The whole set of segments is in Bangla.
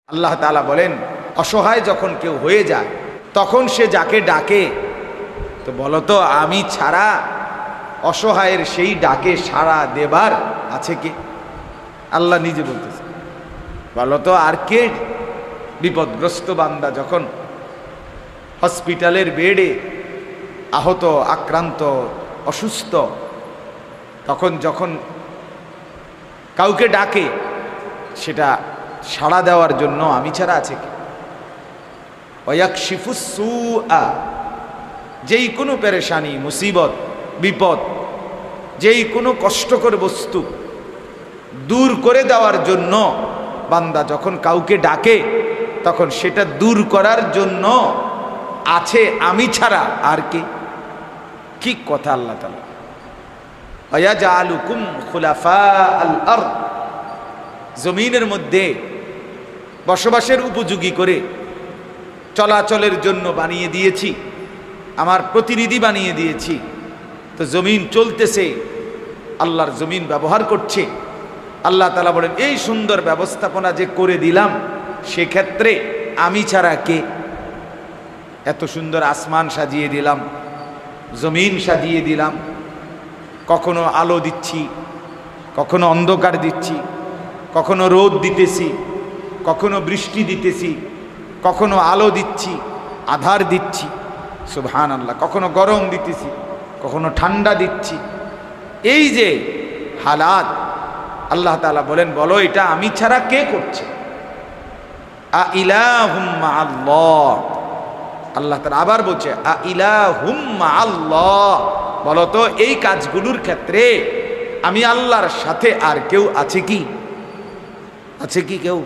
আল্লাহ তাআলা বলেন, অসহায় যখন কেউ হয়ে যায় তখন সে যাকে ডাকে, তো বলো তো আমি ছাড়া অসহায়ের সেই ডাকে সাড়া দেবার আছে কে? আল্লাহ নিজে বলতেছে, বলো তো আর কে? বিপদগ্রস্ত বান্দা যখন হসপিটালের বেডে আহত, আক্রান্ত, অসুস্থ, তখন যখন কাউকে ডাকে সেটা সাড়া দেওয়ার জন্য আমি ছাড়া আছে কি? ওয়াকশিফুস সুআ, যেই কোনো পেরেশানি, মুসিবত, বিপদ, যেই কোনো কষ্টকর বস্তু দূর করে দেওয়ার জন্য বান্দা যখন কাউকে ডাকে তখন সেটা দূর করার জন্য আছে আমি ছাড়া আর কি? কি কথা আল্লাহ তাআলা! ওয়াজআলুকুম খুলাফাআল আরদ, জমিনের মধ্যে বসবাসের উপযোগী করে চলাচলের জন্য বানিয়ে দিয়েছি, আমার প্রতিনিধি বানিয়ে দিয়েছি। তো জমিন চলতেছে, আল্লাহর জমিন ব্যবহার করছে। আল্লাহ তাআলা বলেন, এই সুন্দর ব্যবস্থাপনা যে করে দিলাম সেক্ষেত্রে আমি ছাড়া কে? এত সুন্দর আসমান সাজিয়ে দিলাম, জমিন সাজিয়ে দিলাম, কখনো আলো দিচ্ছি, কখনো অন্ধকার দিচ্ছি, কখনো রোদ দিতেছি, কখনো বৃষ্টি দিতেছি, কখনো আলো দিচ্ছি, আধার দিচ্ছি, সুবহানাল্লাহ, কখনো গরম দিতেছি, কখনো ঠান্ডা দিচ্ছি। এই যে হালাত, আল্লাহ তাআলা বলেন, বলো এটা আমি ছাড়া কে করছে? আ ইলাহুম মাআল্লাহ, আল্লাহ তাআলা আবার বলছে আ ইলাহুম মাআল্লাহ, বলো তো এই কাজগুলোর ক্ষেত্রে আমি আল্লাহর সাথে আর কেউ আছে কি? আছে কি কেউ?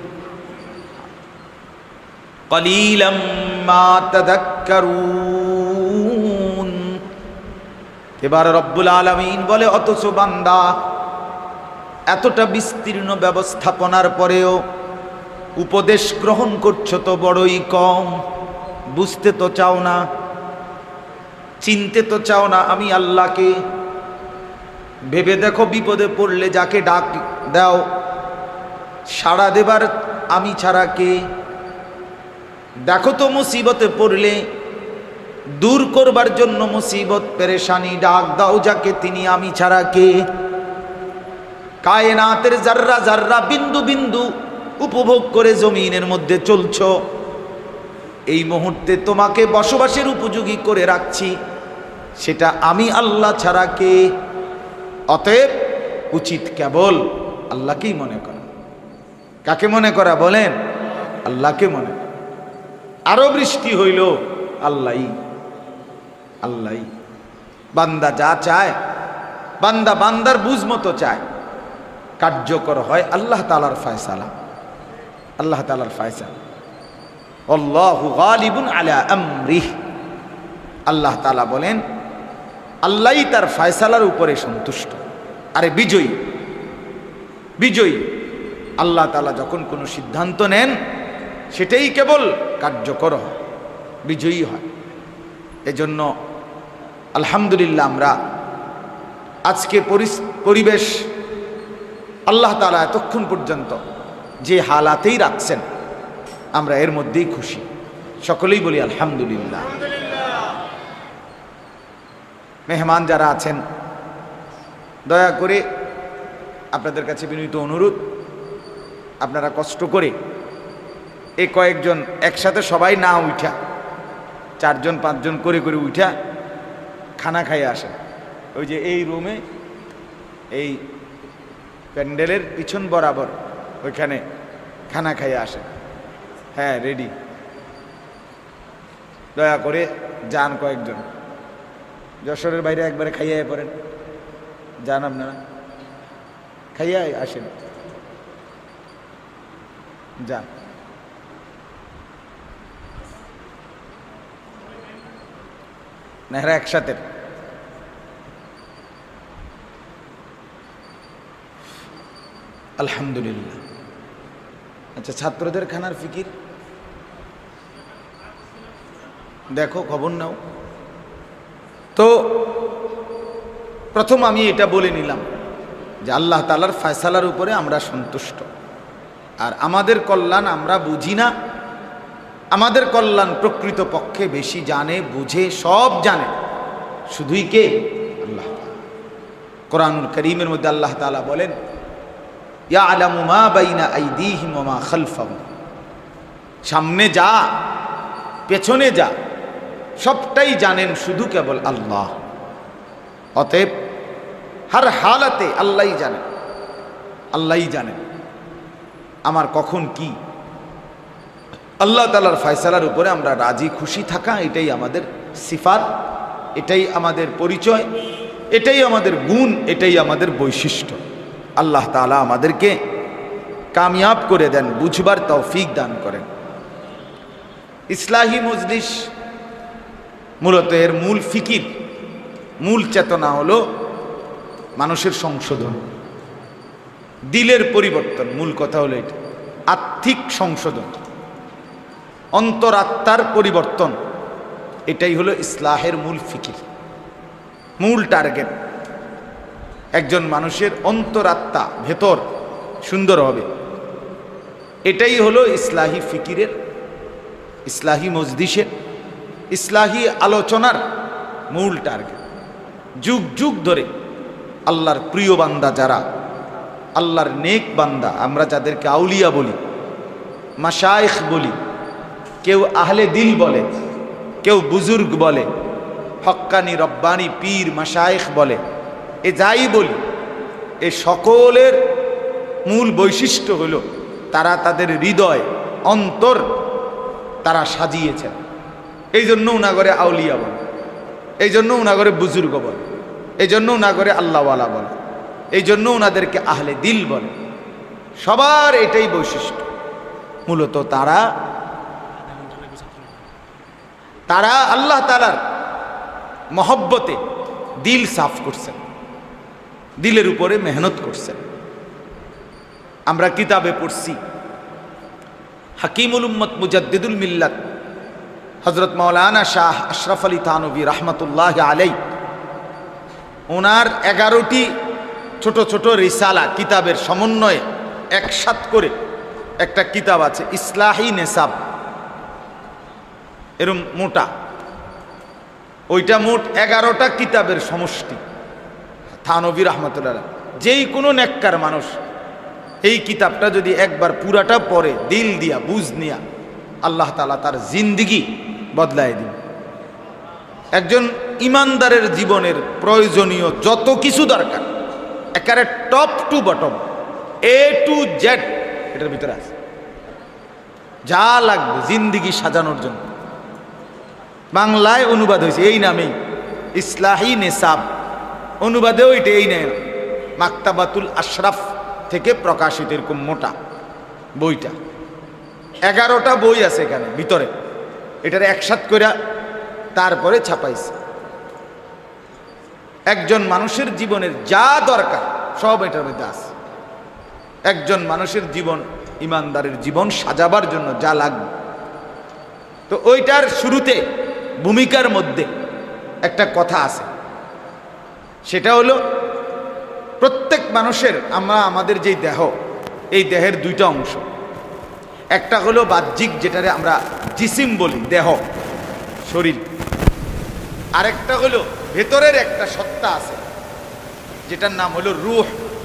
কলিলাম মা তাযাক্কারুন। এবার রব্বুল আলামিন বলে, অথচ বান্দা এতটা বিস্তীর্ণ ব্যবস্থাপনার পরেও উপদেশ গ্রহণ করছো তো বড়ই কম, বুঝতে তো চাও না, চিনতে তো চাও না আমি আল্লাহকে। ভেবে দেখো, বিপদে পড়লে যাকে ডাক দাও সাড়া দেবার আমি ছাড়া কে? দেখো তো মুসিবতে পড়লে দূর করবার জন্য মুসিবত পেরেশানি ডাক দাও যাকে, তিনি আমি ছাড়া কে? কায়নাতের জাররা জাররা, বিন্দু বিন্দু উপভোগ করে জমিনের মধ্যে চলছো, এই মুহূর্তে তোমাকে বসবাসের উপযোগী করে রাখছি, সেটা আমি আল্লাহ ছাড়া কে? অতএব উচিত কেবল আল্লাহকেই মনে করা। কাকে মনে করা বলেন? আল্লাহকে মনে করা। আরো বৃষ্টি হইল আল্লাহই, আল্লাহই। বান্দা যা চায়, বান্দা বান্দার বুঝ মতো চায়, কার্যকর হয় আল্লাহ তাআলার ফয়সালা, আল্লাহ তাআলার ফয়সালা। আল্লাহু গালিবুন আলা আমরিহ, আল্লাহ তাআলা বলেন আল্লাহই তার ফয়সালার উপরে সন্তুষ্ট। আরে বিজয়ী, বিজয়ী আল্লাহ তাআলা যখন কোনো সিদ্ধান্ত নেন সেটাই কেবল কার্যকর হয়, বিজয়ী হয়। এজন্য আলহামদুলিল্লাহ আমরা আজকে পরিবেশ আল্লাহ তাআলা এতক্ষণ পর্যন্ত যে হালাতেই রাখছেন আমরা এর মধ্যেই খুশি, সকলেই বলি আলহামদুলিল্লাহ। মেহমান যারা আছেন, দয়া করে আপনাদের কাছে বিনীত অনুরোধ, আপনারা কষ্ট করে এই কয়েকজন একসাথে সবাই না উঠা, 4 জন 5 জন করে করে উঠা খানা খাইয়ে আসেন। ওই যে এই রুমে, এই প্যান্ডেলের পিছন বরাবর ওইখানে খানা খাইয়ে আসেন। হ্যাঁ, রেডি। দয়া করে যান, কয়েকজন যশোরের বাইরে একবারে খাইয়ে পড়েন, যান আপনারা, খাইয়ে আসেন, যান। নেহরা একসাথে। আলহামদুলিল্লাহ। আচ্ছা, ছাত্রদের খানার ফিকির দেখো, খবর নাও তো। প্রথম আমি এটা বলে নিলাম যে আল্লাহ তাআলার ফয়সালার উপরে আমরা সন্তুষ্ট। আর আমাদের কল্যাণ আমরা বুঝি না। আমাদের কল্যাণ প্রকৃত পক্ষে বেশি জানে, বুঝে, সব জানে শুধুই কে? আল্লাহ। কোরআনুল কারীমের মধ্যে আল্লাহ তাআলা বলেন, ইয়ালামু মা বাইনা আইদিহিম ওয়া মা খালফাহুম, সামনে যা পেছনে যা সবটাই জানেন শুধু কেবল আল্লাহ। অতএব হর হালাতে আল্লাহই জানেন, আল্লাহই জানেন আমার কখন কি। আল্লাহ তাআলার ফয়সালার উপরে আমরা রাজি খুশি থাকা, এটাই আমাদের সিফাত, এটাই আমাদের পরিচয়, এটাই আমাদের গুণ, এটাই আমাদের বৈশিষ্ট্য। আল্লাহ তাআলা আমাদেরকে কামিয়াব করে দেন, বুঝবার তৌফিক দান করেন। ইসলাহি মজলিস মূলত এর মূল ফিকির, মূল চেতনা হলো মানুষের সংশোধন, দিলের পরিবর্তন। মূল কথা হলো এটা, আত্মিক সংশোধন, অন্তরাত্মার পরিবর্তন। এটাই হলো ইসলাহের মূল ফিকির, মূল টার্গেট। একজন মানুষের অন্তরাত্মা ভেতর সুন্দর হবে, এটাই হলো ইসলাহি ফিকিরের, ইসলাহি মজলিসের, ইসলাহি আলোচনার মূল টার্গেট। যুগ যুগ ধরে আল্লাহর প্রিয় বান্দা যারা, আল্লাহর নেক বান্দা, আমরা যাদেরকে আউলিয়া বলি, মাশায়েখ বলি, কেউ আহলে দিল বলে, কেউ বুজুর্গ বলে, হক্কানি রব্বানি পীর মাশায়েখ বলে, এ যাই বলি, এ সকলের মূল বৈশিষ্ট্য হলো তারা তাদের হৃদয়, অন্তর তারা সাজিয়েছেন। এই জন্য উনাগরে আউলিয়া বলে, এই জন্য উনাগরে বুজুর্গ বলে, এই জন্য উনাগরে আল্লাহওয়ালা বলে, এই জন্য উনাদেরকে আহলে দিল বলে। সবার এটাই বৈশিষ্ট্য। মূলত তারা আল্লাহ তাআলার মহব্বতে দিল সাফ করছেন, দিলের উপরে মেহনত করছেন। আমরা কিতাবে পড়ছি, হাকিমুল উম্মত মুজাদ্দিদুল মিল্লাত হযরত মাওলানা শাহ আশরাফ আলী থানভী রাহমাতুল্লাহ আলাইহি, ওনার 11টি ছোট ছোট রিসালা কিতাবের সমন্বয়ে একসাথ করে একটা কিতাব আছে, ইসলাহি নেসাব, এরম মোটা। ওইটা মোট 11টা কিতাবের সমষ্টি। থানভী রাহমাতুল্লাহ, যেই কোনো নেককার মানুষ এই কিতাবটা যদি একবার পুরাটা পড়ে দিল দিয়া, বুঝ নিয়া, আল্লাহ তাআলা তার জিন্দেগি বদলায় দিন। একজন ইমানদারের জীবনের প্রয়োজনীয় যত কিছু দরকার, একেবারে top to bottom, A to Z এটার ভিতরে আছে। যা লাগবে জিন্দেগি সাজানোর জন্য বাংলায় অনুবাদ হয়েছে এই নামেই, ইসলাহি নেসাব। অনুবাদেও এটা এই নেয়, মাকতাবাতুল আশরাফ থেকে প্রকাশিত এরকম মোটা বইটা। 11টা বই আছে এখানে ভিতরে, এটার একসাথ করে তারপরে ছাপাইছে। একজন মানুষের জীবনের যা দরকার সব এটার মধ্যে আছে। একজন মানুষের জীবন, ইমানদারের জীবন সাজাবার জন্য যা লাগবে। তো ওইটার শুরুতে ভূমিকার মধ্যে একটা কথা আছে, সেটা হলো প্রত্যেক মানুষের, আমাদের যেই দেহ, এই দেহের 2টা অংশ। একটা হলো বাহ্যিক, যেটারে আমরা জিসিম বলি, দেহ, শরীর। আরেকটা হলো ভেতরের একটা সত্তা আছে, যেটার নাম হলো রূহ।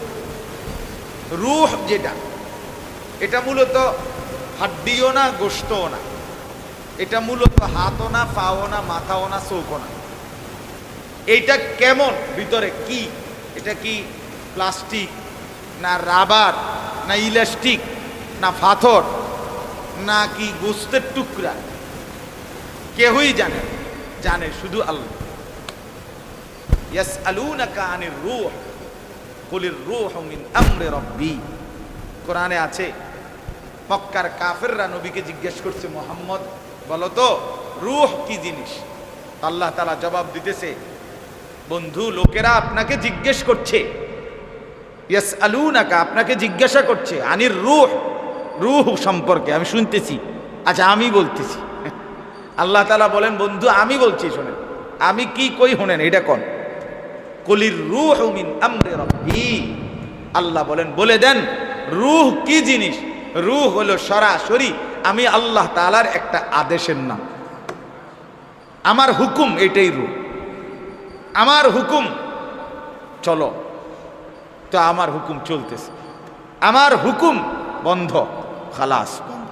রূহ যেটা, এটা মূলত হাড্ডিও না, গোশতও না, এটা মূলত হাতও না, পাও না, মাথাও না, চোখও না। এইটা কেমন, ভিতরে কি, এটা কি প্লাস্টিক না রাবার না ইলাস্টিক না পাথর না কি গোস্তের টুকরা, কেউই জানে, জানে শুধু আল্লাহ। ইয়াসআলুনাকা আনির রূহ কুলির রূহু মিন আমরি রাব্বি। কোরআনে আছে, মক্কার কাফেররা নবীকে জিজ্ঞেস করছে, মুহাম্মদ বলো তো রূহ কি জিনিস? আল্লাহ তাআলা জবাব দিতেছে, বন্ধু লোকেরা আপনাকে জিজ্ঞেস করছে, ইয়াসআলুনাকা আপনাকে জিজ্ঞাসা করছে, আনির রূহ, রূহ সম্পর্কে আমি শুনতেছি। আচ্ছা আমি বলতেছি। আল্লাহ তাআলা বলেন, বন্ধু আমি বলছি শোনেন, আমি কি কই শোনেন, এটা কোন? কুলির রূহু মিন আমরি রাব্বি। আল্লাহ বলেন, বলে দেন রূহ কি জিনিস রূহ হলো সরাসরি আমি আল্লাহ তাআলার একটা আদেশের নাম। আমার হুকুম, এটাই রূহ। আমার হুকুম চলো, তো আমার হুকুম চলতেছে। আমার হুকুম বন্ধ, খালাস, বন্ধ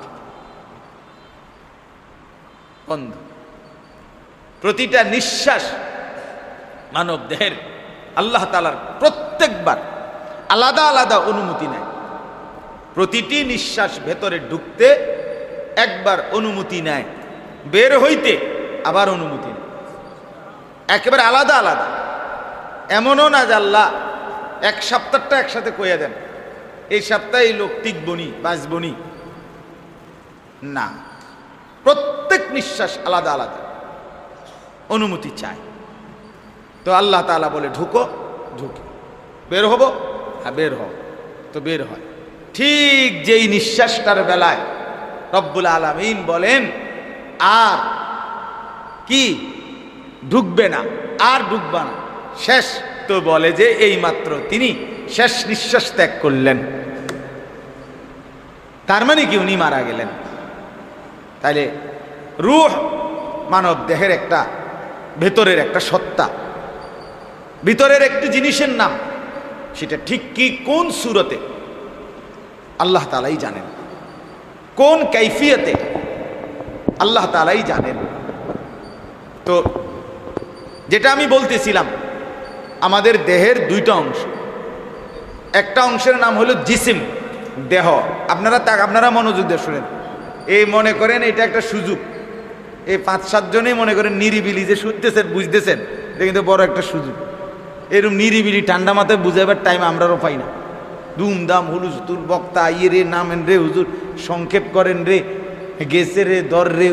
বন্ধ। প্রতিটা নিঃশ্বাস মানব দেহের আল্লাহ তাআলার প্রত্যেকবার আলাদা আলাদা অনুমতি নেয়। প্রতিটি নিঃশ্বাস ভেতরে ঢুকতে একবার অনুমতি নেয়, বের হইতে আবার অনুমতি নেয়, একেবারে আলাদা আলাদা। এমনও না যে আল্লাহ এক সপ্তাহটা একসাথে কইয়া দেন, এই সপ্তাহে এই লোক টিকবনি বাঁচবনি, না, প্রত্যেক নিঃশ্বাস আলাদা আলাদা অনুমতি চায়। তো আল্লাহ তাআলা বলে ঢুকো, ঢুকে। বের হবো, হ্যাঁ বের হও, তো বের হয়। ঠিক যেই নিঃশ্বাসটার বেলায় রব্বুল আলামিন বলেন আর কি ঢুকবে না, আর ঢুকবে না, শেষ, তো বলে যে এই মাত্র তিনি শেষ নিঃশ্বাস ত্যাগ করলেন। তার মানে কি উনি মারা গেলেন। তাইলে রূহ মানব দেহের একটা ভেতরের একটা সত্তা, ভিতরের একটি জিনিসের নাম। সেটা ঠিক কি কোন সুরতে আল্লাহ তাআলাই জানেন, কোন কাইফিয়তে আল্লাহ তাআলাই জানেন। তো যেটা আমি বলতেছিলাম, আমাদের দেহের দুইটা অংশ। একটা অংশের নাম হলো জিসিম, দেহ। আপনারা মনোযোগ দিয়ে শুনেন। এই মনে করেন এটা একটা সুযোগ, এই 5-7 জনেই মনে করেন নিরিবিলি যে শুনতেছেন বুঝতেছেন, এটা কিন্তু বড় একটা সুযোগ। এরকম নিরিবিলি ঠান্ডা মাথায় বুঝাবার টাইম আমরাও পাই না। দুমদাম হুলুস্তুল বক্তা আইয়ে রে, নামেন রে হুজুর, সংক্ষেপ করেন রে, গেছে রে, দর রে,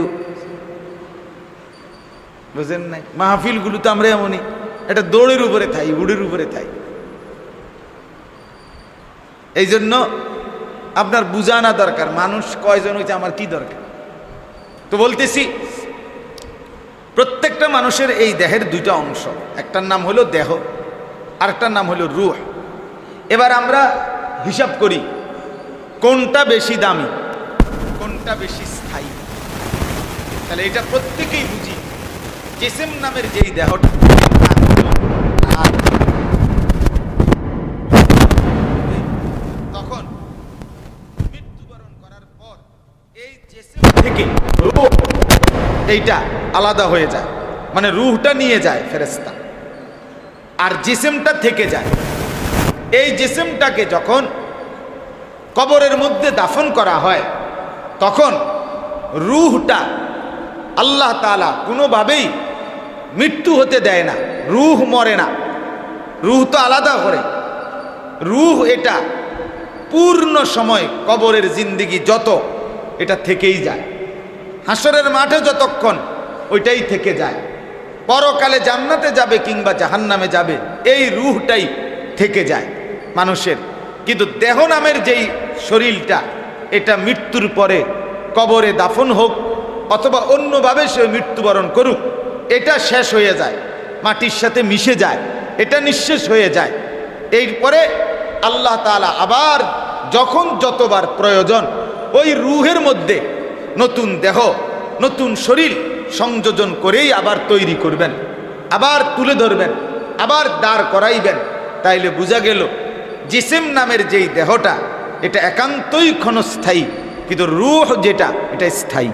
বুঝেন নাই? মাহফিলগুলো তো আমরা এমনই, এটা দৌড়ের উপরে থাই, উড়ের উপরে থাই। এই জন্য আপনার বুঝানা দরকার, মানুষ কয়জন হয়েছে, আমার কি দরকার। তো বলতেছি, প্রত্যেকটা মানুষের এই দেহের দুইটা অংশ, একটার নাম হলো দেহ, আরেকটার নাম হলো রূহ। এবার আমরা হিসাব করি কোনটা বেশি দামি, কোনটা বেশি স্থায়ী। তাহলে এটা প্রত্যেকেই বুঝি। জিসিম নামের যেই দেহটা, তখন মৃত্যুবরণ করার পর এই জিসিম থেকে রূহ এইটা আলাদা হয়ে যায়, মানে রূহটা নিয়ে যায় ফেরেশতা, আর জিসিমটা থেকে যায়। এই জিসিমটাকে যখন কবরের মধ্যে দাফন করা হয়, তখন রূহটা আল্লাহ তাআলা কোনোভাবেই মৃত্যু হতে দেয় না, রূহ মরে না, রূহ তো আলাদা করে। রূহ এটা পূর্ণ সময় কবরের জিন্দেগি যত, এটা থেকেই যায়। হাসরের মাঠে যতক্ষণ, ওইটাই থেকে যায়। পরকালে জান্নাতে যাবে কিংবা জাহান্নামে যাবে, এই রূহটাই থেকে যায় মানুষের। কিন্তু দেহ নামের যেই শরীরটা, এটা মৃত্যুর পরে কবরে দাফন হোক অথবা অন্যভাবে সে মৃত্যুবরণ করুক, এটা শেষ হয়ে যায়, মাটির সাথে মিশে যায়, এটা নিঃশেষ হয়ে যায়। এরপরে আল্লাহ তাআলা আবার যখন যতবার প্রয়োজন ওই রূহের মধ্যে নতুন দেহ, নতুন শরীর সংযোজন করেই আবার তৈরি করবেন, আবার তুলে ধরবেন, আবার দাঁড় করাইবেন। তাইলে বোঝা গেল জিসিম নামের যেই দেহটা, এটা একান্তই ক্ষণস্থায়ী, কিন্তু রূহ যেটা, এটা স্থায়ী।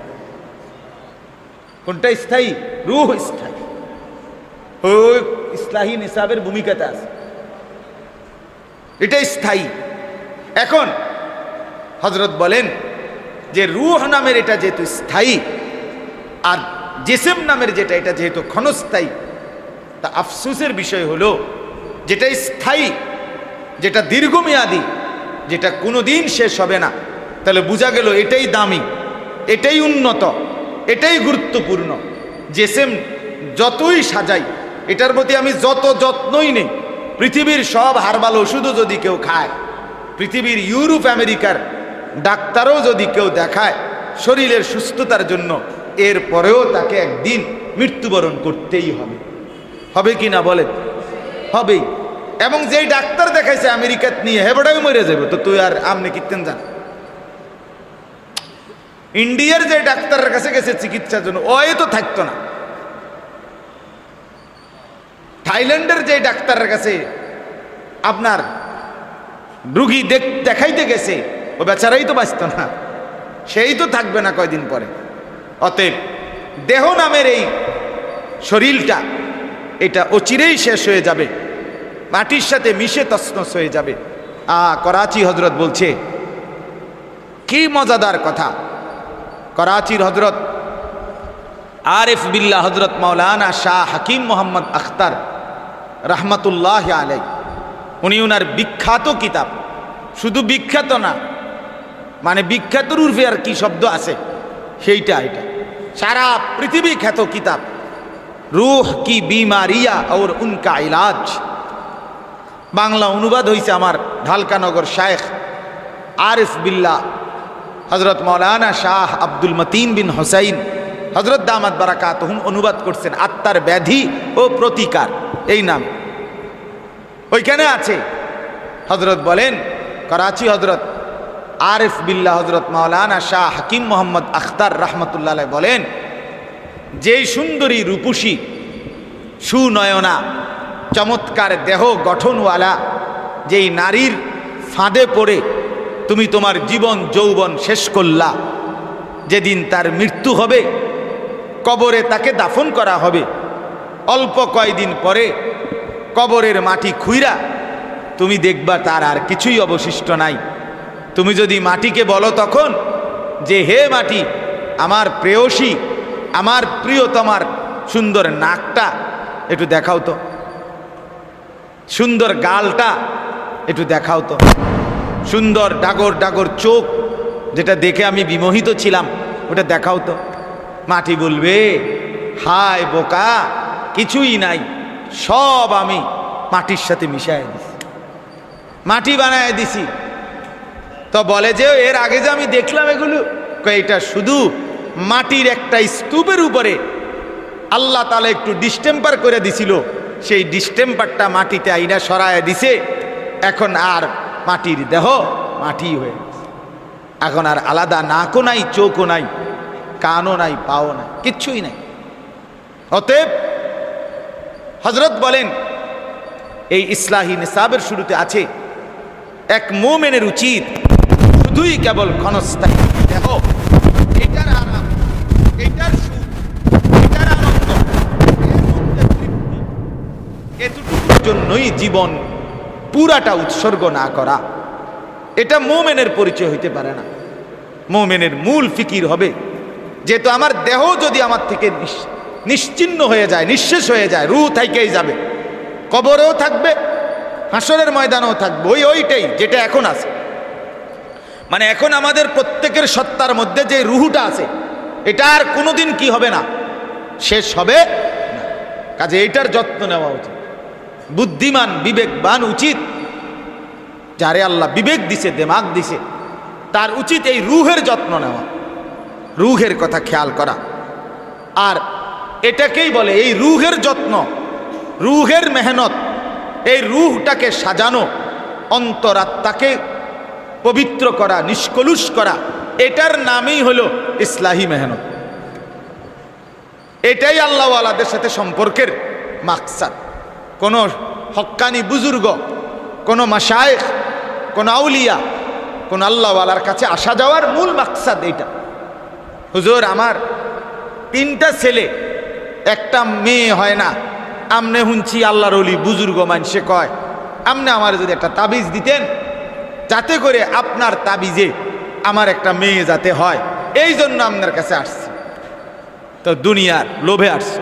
কোনটা স্থায়ী? রূহ স্থায়ী। ওই ইসলাহী নিসাবের ভূমিকাতে আছে, এটা স্থায়ী। এখন হযরত বলেন যে রূহ নামের এটা যেহেতু স্থায়ী, আর জিসিম নামের যেটা, এটা যেহেতু ক্ষণস্থায়ী, তা আফসোসের বিষয় হলো যেটা স্থায়ী, যেটা দীর্ঘমেয়াদী, যেটা কোনোদিন শেষ হবে না, তাহলে বোঝা গেল এটাই দামি, এটাই উন্নত, এটাই গুরুত্বপূর্ণ। জিসিম যতই সাজাই, এটার প্রতি আমি যত যত্নই নেই, পৃথিবীর সব হারবাল ওষুধও যদি কেউ খায়, পৃথিবীর ইউরোপ আমেরিকার ডাক্তারও যদি কেউ দেখায় শরীরের সুস্থতার জন্য, এরপরেও তাকে একদিন মৃত্যুবরণ করতেই হবে। হবে কি না বলেন? হবেই। এবং যেই ডাক্তার দেখাইছে আমেরিকাত নিয়ে, হেবড়াই মরে যাবে, তো তুই আর আমনে কিতেন জান, ইন্ডিয়ার যে ডাক্তারের কাছে গেছে চিকিৎসার জন্য ওই তো থাকতো না, থাইল্যান্ডের যে ডাক্তারের কাছে আপনার রুগী দেখাইতে গেছে ও বেচারাই তো বাঁচত না, সেই তো থাকবে না কয়দিন পরে। অতএব দেহ নামের এই শরীরটা এটা অচিরেই শেষ হয়ে যাবে, মাটির সাথে মিশে তছনছ হয়ে যাবে। করাচি হজরত বলছে কি মজাদার কথা। করাচির হজরত আরিফ বিল্লাহ হজরত মাওলানা শাহ হাকিম মোহাম্মদ আখতার রহমতুল্লাহ আলাই, উনি ওনার বিখ্যাত কিতাব, শুধু বিখ্যাত না মানে বিখ্যাতর উর্ফে আর কি শব্দ আছে সেইটা, এটা সারা পৃথিবী খ্যাত কিতাব রূহ কি বিমারিয়া और उनका इलाज। বাংলা অনুবাদ হয়েছে আমার ঢালকানগর শায়েখ আরিফ বিল্লাহ হজরত মৌলানা শাহ আব্দুল মতিন বিন হোসাইন হজরত দামাত বারাকাতুহুম অনুবাদ করছেন আত্মার ব্যাধি ও প্রতিকার এই নাম। ওইখানে আছে হজরত বলেন, করাচি হজরত আরিফ বিল্লাহ হজরত মৌলানা শাহ হাকিম মোহাম্মদ আখতার রহমতুল্লাহ বলেন, যেই সুন্দরী রূপসী সুনয়না চমৎকার দেহ গঠনওয়ালা যেই নারীর ফাঁদে পড়ে তুমি তোমার জীবন যৌবন শেষ করলা, যেদিন তার মৃত্যু হবে কবরে তাকে দাফন করা হবে, অল্প কয়দিন পরে কবরের মাটি খুইরা তুমি দেখবা তার আর কিছুই অবশিষ্ট নাই। তুমি যদি মাটিকে বলো তখন যে হে মাটি, আমার প্রেয়সী আমার প্রিয়তমার সুন্দর নাকটা একটু দেখাও তো, সুন্দর গালটা একটু দেখাও তো, সুন্দর ডাগর ডাগর চোখ যেটা দেখে আমি বিমোহিত ছিলাম ওটা দেখাও তো। মাটি বলবে হায় বোকা, কিছুই নাই, সব আমি মাটির সাথে মিশাই দিছি, মাটি বানায় দিছি। তো বলে যে এর আগে যে আমি দেখলাম এগুলো, এটা শুধু মাটির একটা স্তূপের উপরে আল্লাহ তাআলা একটু ডিস্টেম্পার করে দিছিল, সেই ডিস্টেম্পারটা মাটিতে আইনা সরায় দিছে, এখন আর মাটির দেহ মাটি হয়ে গেছে, এখন আর আলাদা নাকও নাই, চোখও নাই, কানও নাই, পাও নাই, কিচ্ছুই নাই। অতএব হজরত বলেন এই ইসলাহি নিসাবের শুরুতে আছে এক মুমিনের উচিত শুধুই কেবল ক্ষণস্থায়ী দেহ, এটার আরাম, এটার সুখ, এটার আনন্দ, এর মধ্যে তৃপ্তি, এতটুকুর জন্যই জীবন পুরাটা উৎসর্গ না করা, এটা মুমিনের পরিচয় হইতে পারে না। মুমিনের মূল ফিকির হবে যেহেতু আমার দেহ যদি আমার থেকে নিশ্চিহ্ন হয়ে যায়, নিঃশেষ হয়ে যায়, রূহ থাইকেই যাবে, কবরেও থাকবে, হাসরের ময়দানেও থাকবে, ওইটাই যেটা এখন আছে। মানে এখন আমাদের প্রত্যেকের সত্তার মধ্যে যে রুহটা আছে এটা আর কোনোদিন কি হবে না, শেষ হবে না। কাজে এইটার যত্ন নেওয়া উচিত। বুদ্ধিমান বিবেকবান উচিত, যারে আল্লাহ বিবেক দিছে, দিমাগ দিছে, তার উচিত এই রুহের যত্ন নেওয়া, রুহের কথা খেয়াল করা। আর এটাকেই বলে এই রুহের যত্ন, রুহের মেহনত, এই রুহটাকে সাজানো, অন্তরাত্মাকে পবিত্র করা, নিষ্কলুষ করা, এটার নামই হলো ইসলাহি মেহনত। এটাই আল্লাহওয়ালাদের সাথে সম্পর্কের মাকসাদ। কোনো হক্কানি বুজুর্গ, কোনো মাশায়েখ, কোনো আউলিয়া, কোনো আল্লাহওয়ালার কাছে আসা যাওয়ার মূল মাকসাদ এইটা। হুজুর আমার 3টা ছেলে, একটা মেয়ে হয় না, আমনে শুনছি আল্লাহর ওলি বুজুর্গ মানুষে কয় আমনে আমার যদি একটা তাবিজ দিতেন যাতে করে আপনার তাবিজে আমার একটা মেয়ে যাতে হয়, এই জন্য আপনার কাছে আসছি। তো দুনিয়ার লোভে আসছে।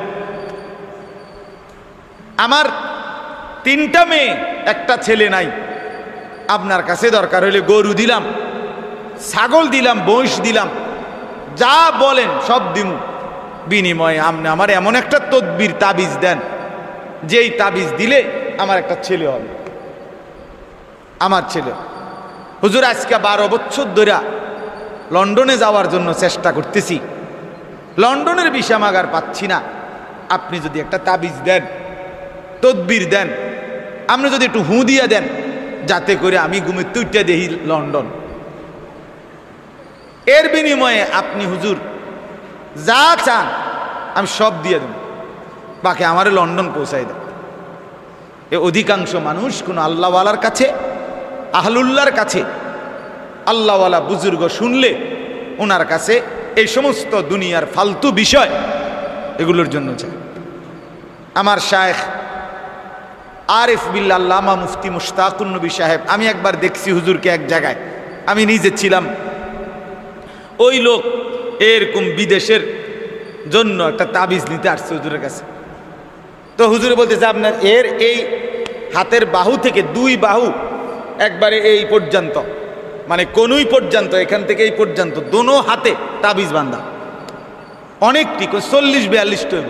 আমার 3টা মেয়ে, একটা ছেলে নাই, আপনার কাছে দরকার হলে গরু দিলাম, ছাগল দিলাম, মহিষ দিলাম, যা বলেন সব দিমু, বিনিময়ে আপনি আমার এমন একটা তদবির তাবিজ দেন যেই তাবিজ দিলে আমার একটা ছেলে হবে, আমার ছেলে। হুজুর আজকে 12 বছর ধরে লন্ডনে যাওয়ার জন্য চেষ্টা করতেছি, লন্ডনের ভিসা মাগার পাচ্ছি না, আপনি যদি একটা তাবিজ দেন, তদবির দেন, আপনি যদি একটু হু দিয়া দেন যাতে করে আমি ঘুমে তুইটা দেখি লন্ডন। এর বিনিময়ে আপনি হুজুর যা চান আমি সব দিয়ে দেব, বাকি আমারে লন্ডন পৌঁছাই দেব। এ অধিকাংশ মানুষ কোনো আল্লাহওয়ালার কাছে, আহলুল্লাহর কাছে, আল্লাহওয়ালা বুজুর্গ শুনলে ওনার কাছে এই সমস্ত দুনিয়ার ফালতু বিষয় এগুলোর জন্য চায়। আমার শায়েখ আরিফ বিল্লাহ আল্লামা মুফতি মুশতাকুন নবী সাহেব, আমি একবার দেখছি হুজুরকে এক জায়গায়, আমি নিজে ছিলাম, ওই লোক এরকম বিদেশের জন্য একটা তাবিজ নিতে আসছে হুজুরের কাছে। তো হুজুরে বলতেছে আপনার এর এই হাতের বাহু থেকে 2 বাহু একবারে এই পর্যন্ত, মানে কোনই পর্যন্ত, এখান থেকে এই পর্যন্ত দোনো হাতে তাবিজ বান্ধা, অনেকটি 40-42 টন।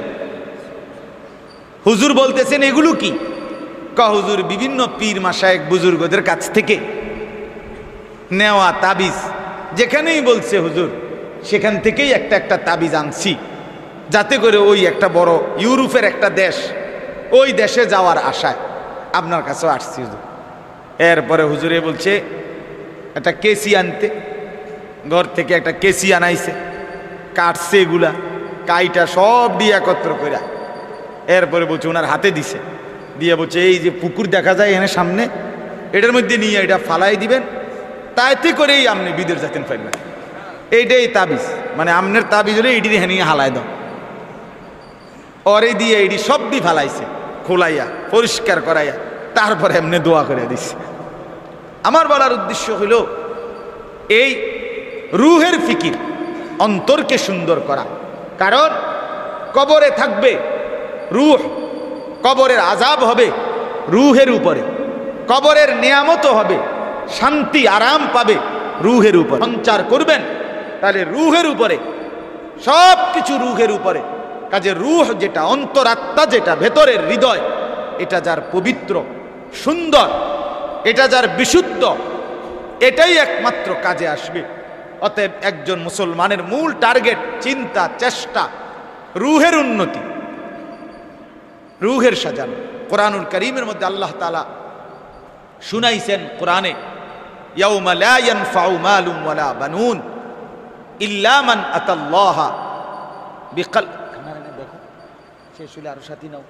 হুজুর বলতেছেন এগুলো কি? হুজুর বিভিন্ন পীর মাশায়েখ বুজুর্গদের কাছ থেকে নেওয়া তাবিজ, যেখানেই বলছে হুজুর সেখান থেকেই একটা তাবিজ আনছি, যাতে করে ওই একটা বড় ইউরোপের একটা দেশ, ওই দেশে যাওয়ার আশায় আপনার কাছেও আসছি হুজুর। এরপরে হুজুরে বলছে একটা কেসি আনতে, ঘর থেকে একটা কেসি আনাইছে, কাটছে এগুলা, কাইটা সব দিয়ে একত্র করে এরপরে বলছে ওনার হাতে দিছে, দিয়ে বলছে এই যে পুকুর দেখা যায় এখানে সামনে, এটার মধ্যে নিয়ে এটা ফালাই দিবেন, তাইতে করেই আপনি বিদের যাতেন ফেলবেন। এইটাই তাবিজ, মানে আমনের তাবিজ হলে এটি দিয়ে নিয়ে হালাই দাও। অরে দিয়ে এটি সব দিয়ে ফালাইছে, খোলাইয়া পরিষ্কার করাইয়া তারপরে এমনি দোয়া করে দিচ্ছে। আমার বলার উদ্দেশ্য হইল এই রুহের ফিকির, অন্তরকে সুন্দর করা। কারণ কবরে থাকবে রুহ, কবরের আযাব হবে রুহের উপরে, কবরের নিয়ামতও হবে, শান্তি আরাম পাবে রুহের উপর। সঞ্চার করবেন তাহলে রুহের উপরে, সব কিছু রুহের উপরে। কাজে রুহ যেটা, অন্তরাত্মা যেটা, ভেতরের হৃদয়, এটা যার পবিত্র সুন্দর, এটা যার বিশুদ্ধ, এটাই একমাত্র কাজে আসবে। অতএব একজন মুসলমানের মূল টার্গেট, চিন্তা, চেষ্টা রুহের উন্নতি, রুহের সাজানো। কোরআনুল কারীমের মধ্যে আল্লাহ তাআলা শুনাইছেন কোরআনে, ইয়াউমা লা ইয়ানফাউ মালুন ওয়ালা বানুন ইল্লা মান আতাল্লাহা বিকল, দেখো শেষ হইলে আরো সাথী নাও,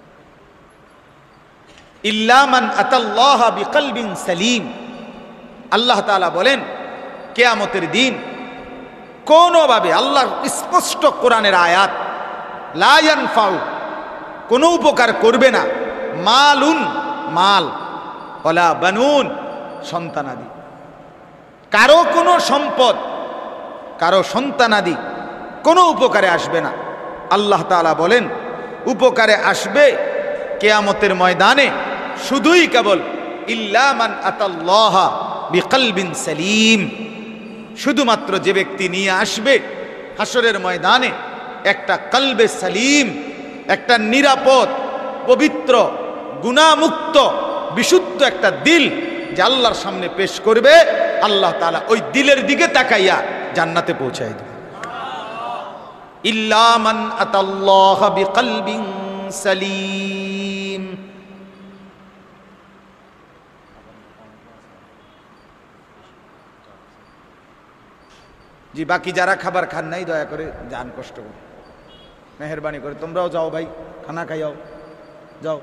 ইল্লা মান আতাল্লাহা বিকলবিন সালিম। আল্লাহ তাআলা বলেন কিয়ামতের দিন কোনোভাবে, আল্লাহর স্পষ্ট কোরআনের আয়াত, লা ইয়ানফাউ কোনো উপকার করবে না, মালুন মাল, ওয়ালা বানুন সন্তানাদি, কারো কোনো সম্পদ, কারো সন্তানাদি কোনো উপকারে আসবে না। আল্লাহ তাআলা বলেন উপকারে আসবে কিয়ামতের ময়দানে শুধুই কেবল ইল্লা মান আতাল্লাহা বিকলবিন সালিম, শুধুমাত্র যে ব্যক্তি নিয়ে আসবে হাসরের ময়দানে একটা কলবে সালিম, একটা নিরাপদ, পবিত্র, গুনাহমুক্ত, বিশুদ্ধ একটা দিল, যে আল্লাহর সামনে পেশ করবে, আল্লাহ তাআলা ওই দিলের দিকে তাকাইয়া জান্নাতে পৌঁছায় দেবে। ইল্লা মান আতাল্লাহা বিকলবিন সালিম। জি, বাকি যারা খাবার খান নাই দয়া করে যান, কষ্ট করে, মেহেরবানি করে তোমরাও যাও ভাই, খানা খাইয়াও যাও।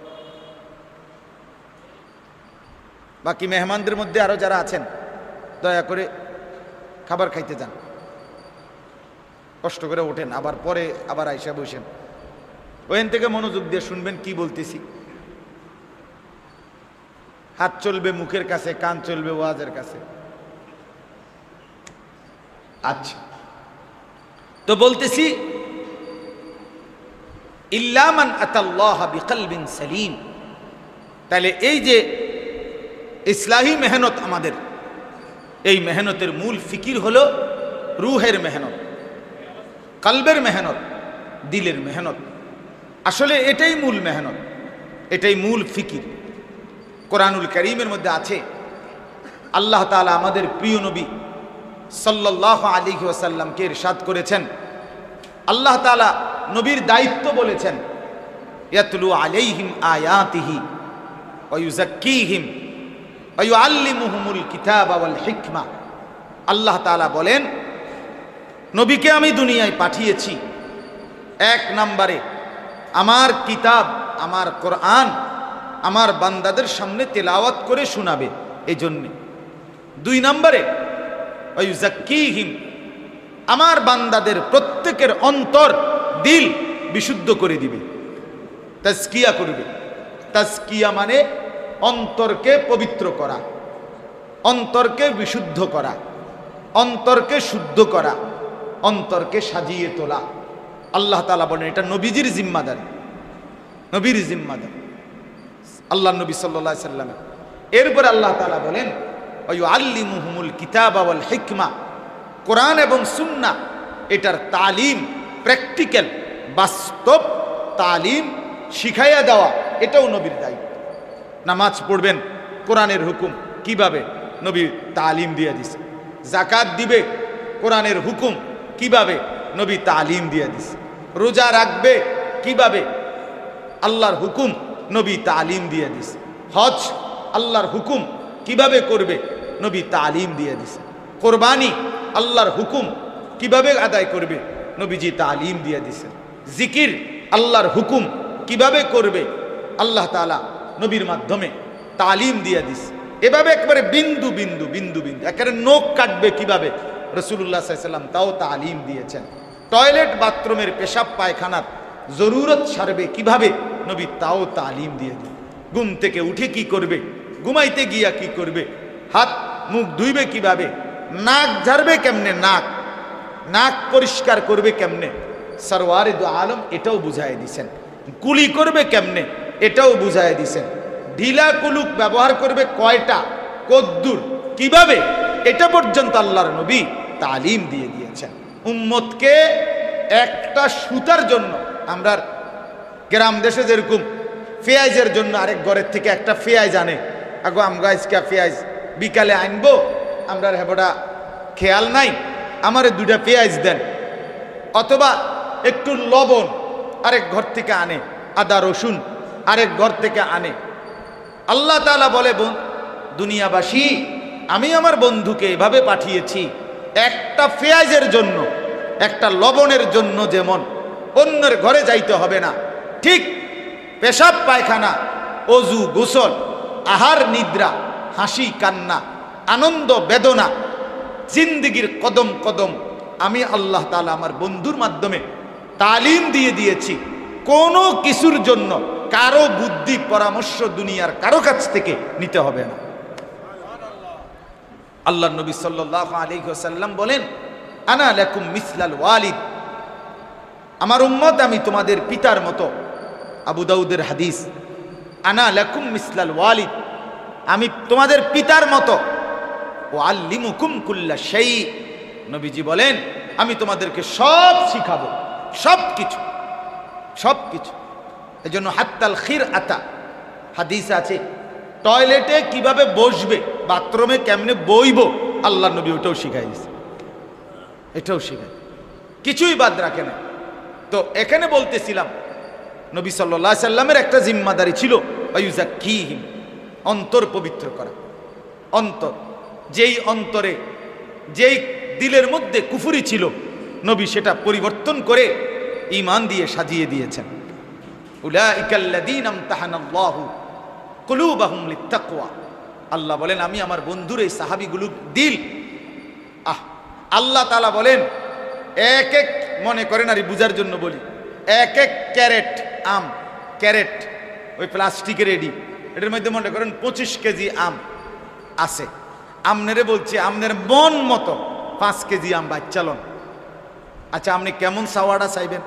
বাকি মেহমানদের মধ্যে আরো যারা আছেন দয়া করে খাবার খাইতে যান, কষ্ট করে ওঠেন, আবার পরে আবার আইসা বসেন, ওখান থেকে মনোযোগ দিয়ে শুনবেন কি বলতেছি। হাত চলবে মুখের কাছে, কান চলবে ওয়াজের কাছে। আচ্ছা, তো বলতেছি ইল্লা মান আতাল্লাহা বিকলবিন সালিম। তাহলে এই যে ইসলাহি মেহনত আমাদের, এই মেহনতের মূল ফিকির হলো রুহের মেহনত, কলবের মেহনত, দিলের মেহনত। আসলে এটাই মূল মেহনত, এটাই মূল ফিকির। কোরআনুল কারীমের মধ্যে আছে, আল্লাহ তাআলা আমাদের প্রিয় নবী সাল্লাল্লাহু আলাইহি ওয়াসাল্লামকে ইরশাদ করেছেন, আল্লাহ তাআলা নবীর দায়িত্ব বলেছেন, ইয়াতলু আলাইহিম আয়াতিহি ওয়া ইউযাক্কিহিম ওয়া ইউআল্লিমুহুমুল কিতাবা ওয়াল হিকমা। আল্লাহ তাআলা বলেন নবীকে আমি দুনিয়ায় পাঠিয়েছি এক নম্বরে আমার কিতাব, আমার কোরআন আমার বান্দাদের সামনে তেলাওয়াত করে শোনাবে, এই জন্যে। 2 নম্বরে ওয়ায়ুযাক্কিহিম, আমার বান্দাদের প্রত্যেকের অন্তর দিল বিশুদ্ধ করে দিবে, তাজকিয়া করবে। তাজকিয়া মানে অন্তরকে পবিত্র করা, অন্তরকে বিশুদ্ধ করা, অন্তরকে শুদ্ধ করা, অন্তরকে সাজিয়ে তোলা। আল্লাহ তাআলা বলেন এটা নবীজির জিম্মাদারি, নবীর জিম্মাদারি, আল্লাহ নবী সাল্লাল্লাহু আলাইহি সাল্লাম। এরপর আল্লাহ তাআলা বলেন ওয়ায়ুআল্লিমুহুমুল কিতাবা ওয়াল হিকমা, কোরআন এবং সুন্নাহ এটার তালিম, প্র্যাকটিক্যাল বাস্তব তালিম শিখাইয়া দেওয়া, এটাও নবীর দায়িত্ব। নামাজ পড়বেন, কোরআনের হুকুম কিভাবে, নবী তালিম দিয়ে দিছে। যাকাত দিবে, কোরআনের হুকুম কিভাবে, নবী তালিম দিয়ে দিছে। রোজা রাখবে কিভাবে, আল্লাহর হুকুম, নবী তালিম দিয়ে দিছে। হজ আল্লাহর হুকুম কিভাবে করবে, নবী তালিম দিয়ে দিছে। কোরবানি আল্লাহর হুকুম কিভাবে আদায় করবে, নবীজি তালিম দিয়ে দিছেন। জিকির আল্লাহর হুকুম কিভাবে করবে, আল্লাহ তাআলা নবীর মাধ্যমে তালিম দিয়ে দিছে। এভাবে একবারে বিন্দু বিন্দু বিন্দু বিন্দু, একেবারে নখ কাটবে কিভাবে, রাসূলুল্লাহ সাল্লাল্লাহু আলাইহি সাল্লাম তাও তালিম দিয়েছেন। টয়লেট বাথরুমের পেশাব পায়খানার জরুরত সারবে কিভাবে, নবী তাও তালিম দিয়ে দিন। ঘুম থেকে উঠে কি করবে, ঘুমাইতে গিয়া কি করবে, হাত মুখ ধুইবে কিভাবে, নাক ঝাড়বে কেমনে, নাক পরিষ্কার করবে কেমনে, সরওয়ারে দু আলম এটাও বুঝাই দিছেন। কুলি করবে কেমনে, এটাও বুঝাই দিছেন। ঢিলা কুলুক ব্যবহার করবে কয়টা, কদ্দুর, কিভাবে, এটা পর্যন্ত আল্লাহর নবী তালিম দিয়ে দিয়েছেন। উম্মতকে একটা সুতার জন্য, আমরা গ্রাম দেশে যেরকম পেঁয়াজের জন্য আরেক ঘরের থেকে একটা পেঁয়াজ আনে, আগো আমগা আজকা পেঁয়াজ বিকালে আনবো, আমরা হেবটা খেয়াল নাই, আমারে 2টা পেঁয়াজ দেন। অথবা একটু লবণ আরেক ঘর থেকে আনে, আদা রসুন আরেক ঘর থেকে আনে। আল্লাহ তাআলা বলে দুনিয়াবাসী, আমি আমার বন্ধুকে এভাবে পাঠিয়েছি, একটা পেঁয়াজের জন্য, একটা লবণের জন্য যেমন অন্যের ঘরে যাইতে হবে না, ঠিক পেশাব পায়খানা, অজু গোসল, আহার নিদ্রা, হাসি কান্না, আনন্দ বেদনা, জিন্দেগির কদম কদম আমি আল্লাহ তাআলা আমার বন্ধুর মাধ্যমে তালিম দিয়ে দিয়েছি। কোনো কিছুর জন্য কারো বুদ্ধি পরামর্শ দুনিয়ার কারো কাছ থেকে নিতে হবে না। আল্লাহ নবী সাল্লাল্লাহু আলাইহি ওয়াসাল্লাম বলেন আনা লাকুম মিসলাল ওয়ালিদ, আমার উম্মত আমি তোমাদের পিতার মতো। আবু দাউদের হাদিস, আনা লাকুম মিসলাল ওয়ালিদ, আমি তোমাদের পিতার মতো। ওয়াল্লিমুকুম কুল্লা শাই, নবীজি বলেন আমি তোমাদেরকে সব শিখাবো, সব কিছু সব কিছু। এজন্য হাত্তাল খিরআতা, হাদিস আছে টয়লেটে কিভাবে বসবে, বাথরুমে কেমনে বইব, আল্লাহ নবী ওটাও শিখাই দিয়েছে, এটাও শিখাই, কিছুই বাদ রাখে না। তো এখানে বলতেছিলাম নবী সাল্লাল্লাহু আলাইহি সাল্লামের একটা জিম্মাদারি ছিল ওয়ায়ুযাক্কিহিম, অন্তর পবিত্র করা। অন্তর, যেই অন্তরে, যেই দিলের মধ্যে কুফরি ছিল, নবী সেটা পরিবর্তন করে ঈমান দিয়ে সাজিয়ে দিয়েছেন। উলাইকাল্লাযীনা ইমতাহানাল্লাহু কুলুবাহুম লিত্তাকওয়া, আল্লাহ বলেন আমি আমার বন্ধুর এই সাহাবীগুলোর দিল, আল্লাহ তাআলা বলেন এক এক, মনে করেন আর বুঝার জন্য বলি, এক এক ক্যারেট আম, ক্যারেট ওই প্লাস্টিকের রেডি, এটার মধ্যে মনে করেন 25 কেজি আম আছে। আমনেরে বলছে আমনের মন মতো 5 কেজি আম বাচ্চালন। আচ্ছা আপনি কেমন সাওয়াটা চাইবেন?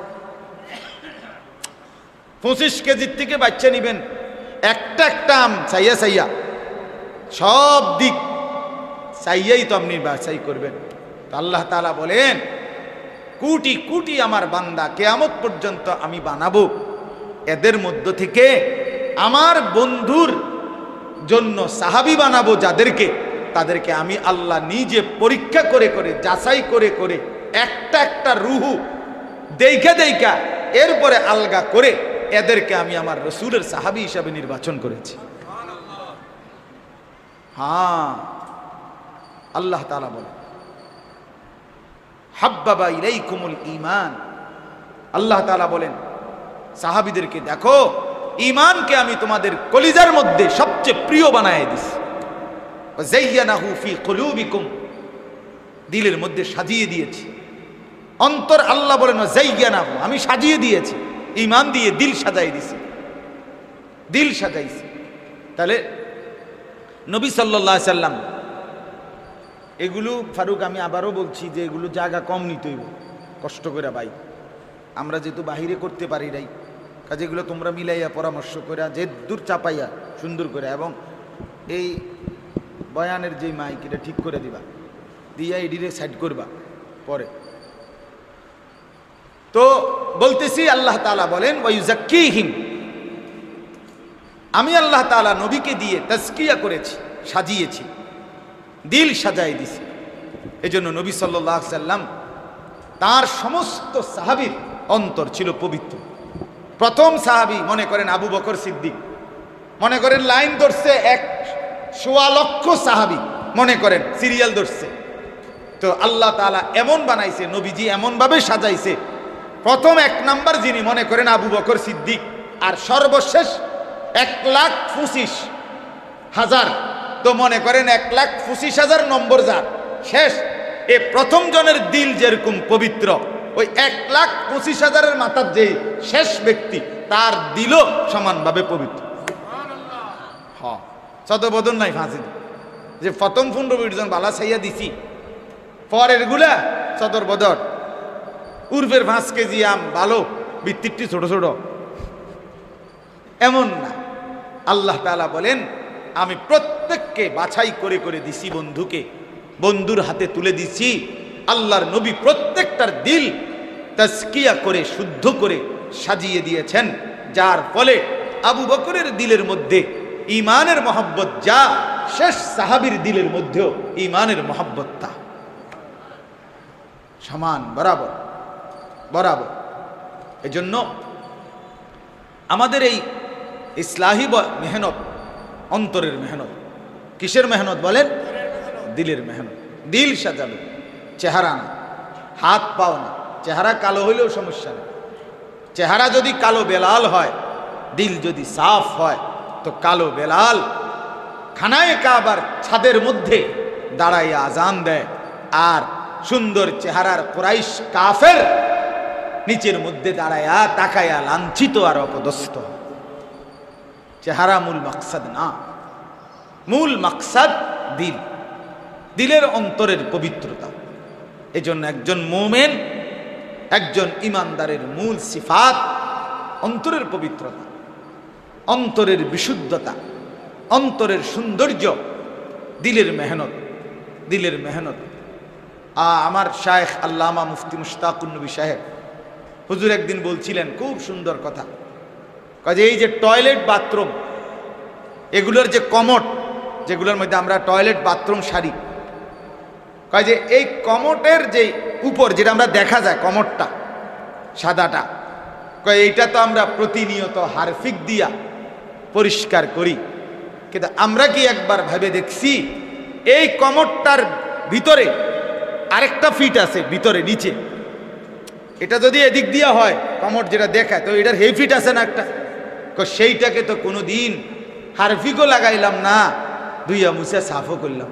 25 কেজির থেকে বাচ্চা নিবেন, একটা একটা আম চাইয়া চাইয়া সব দিক চাইয়াই তো আপনি বাছাই করবেন। তো আল্লাহ তাআলা বলেন কোটি কোটি আমার বান্দা কিয়ামত পর্যন্ত আমি বানাবো, এদের মধ্য থেকে আমার বন্ধুর জন্য সাহাবী বানাবো যাদেরকে, তাদেরকে আমি আল্লাহ নিজে পরীক্ষা করে করে, যাচাই করে করে, একটা একটা রুহু দেখা দেখা এরপরে আলগা করে এদেরকে আমি আমার রসুলের সাহাবী হিসাবে নির্বাচন করেছি। হ্যাঁ, আল্লাহ তাআলা বলে হাব্বাবা ইলাইকুমুল ঈমান। আল্লাহ তাআলা বলেন সাহাবীদেরকে, দেখো ঈমানকে আমি তোমাদের কলিজার মধ্যে সবচেয়ে প্রিয় বানায় দিছি। ওয়া যায়্যানাহু ফি কুলুবিকুম, দিলের মধ্যে সাজিয়ে দিয়েছি। অন্তর আল্লাহ বলেন ওয়া যায়্যানাহু, আমি সাজিয়ে দিয়েছি, ঈমান দিয়ে দিল সাজাই দিছি, দিল সাজাইছি। তাহলে নবী সাল্লাল্লাহু আলাইহি সাল্লাম, এগুলো ফারুক আমি আবারও বলছি যে এগুলো জায়গা কম নিতে হইব, কষ্ট করে ভাই, আমরা যেহেতু বাহিরে করতে পারি নাই, কাজে এগুলো তোমরা মিলাইয়া পরামর্শ করে যে দূর চাপাইয়া সুন্দর করে, এবং এই বয়ানের যে মাইক এটা ঠিক করে দিবা, দিয়া এডিরে সাইড করবা পরে। তো বলতেছি আল্লাহ তাআলা বলেন ওয়ায়ুযাক্কিহিম, আমি আল্লাহ তাআলা নবীকে দিয়ে তাজকিয়া করেছি, সাজিয়েছি, দিল সাজাই দিছি। এজন্য নবী সাল্লাল্লাহু আলাইহি সাল্লাম তার সমস্ত সাহাবীর অন্তর ছিল পবিত্র। প্রথম সাহাবী মনে করেন আবু বকর সিদ্দিক, মনে করেন লাইন ধরছে 1.25 লক্ষ সাহাবী, মনে করেন সিরিয়াল ধরছে। তো আল্লাহ তাআলা এমন বানাইছে, নবীজি এমন ভাবে সাজাইছে, প্রথম 1 নাম্বার যিনি মনে করেন আবু বকর সিদ্দিক, আর সর্বশেষ 1,25,000, তো মনে করেন 1,25,000 নম্বর যার শেষ, এ প্রথম জনের দিল যেরকম পবিত্র, ওই 1,25,000-এর মাথার যে শেষ ব্যক্তি তার দিলও সমানভাবে পবিত্র। হ্যাঁ, সদবদন নাই ফাঁসি যে প্রথম 15-20 জন বালা ছাইয়া দিছি, পরের গুলা সদর বদর, উর্ফের 5 কেজি আম ভালো, বৃত্তিটি ছোট ছোট, এমন না। আল্লাহ তাআলা বলেন আমি প্রত্যেককে বাছাই করে করে দিছি, বন্ধুকে বন্ধুর হাতে তুলে দিছি। আল্লাহর নবী প্রত্যেকটার দিল তাজকিয়া করে শুদ্ধ করে সাজিয়ে দিয়েছেন, যার ফলে আবু বকরের দিলের মধ্যে ঈমানের মহব্বত যা, শেষ সাহাবীর দিলের মধ্যেও ঈমানের মহব্বত তা সমান, বরাবর বরাবর। এজন্য আমাদের এই ইসলাহি মেহনত, অন্তরের মেহনত, কিসের মেহনত বলেন? দিলের মেহনত। দিল সাজাবে, চেহারা না, হাত পাও না। চেহারা কালো হইলেও সমস্যা নেই, চেহারা যদি কালো বেলাল হয়, দিল যদি সাফ হয়, তো কালো বেলাল খানায়ে কাবার ছাদের মধ্যে দাঁড়াইয়া আজান দেয়, আর সুন্দর চেহারার কুরাইশ কাফের নিচের মধ্যে দাঁড়াইয়া তাকাইয়া লাঞ্ছিত আর অপদস্থ। চেহারা মূল মাকসাদ না, মূল মাকসাদ দিল, দিলের অন্তরের পবিত্রতা। এজন্য একজন মুমিন, একজন ইমানদারের মূল সিফাত অন্তরের পবিত্রতা, অন্তরের বিশুদ্ধতা, অন্তরের সৌন্দর্য, দিলের মেহনত, দিলের মেহনত। আমার শায়েখ আল্লামা মুফতি মুশতাকুন নবী সাহেব হুজুর একদিন বলছিলেন খুব সুন্দর কথা, কাজে এই যে টয়লেট বাথরুম, এগুলোর যে কমোড, যেগুলোর মধ্যে আমরা টয়লেট বাথরুম সারি, কাজে এই কমোটের যে উপর যেটা আমরা দেখা যায় কমোডটা সাদাটা, এইটা তো আমরা প্রতিনিয়ত হারফিক দিয়া পরিষ্কার করি, কিন্তু আমরা কি একবার ভেবে দেখছি এই কমোডটার ভিতরে আরেকটা ফিট আছে ভিতরে নিচে, এটা যদি এদিক দিয়া হয় কমোড যেটা দেখায়, তো এটার হেই ফিট আছে না একটা, সেইটাকে তো কোনো দিন হারফিকও লাগাইলাম না, ধুইয়া মুছে সাফও করলাম।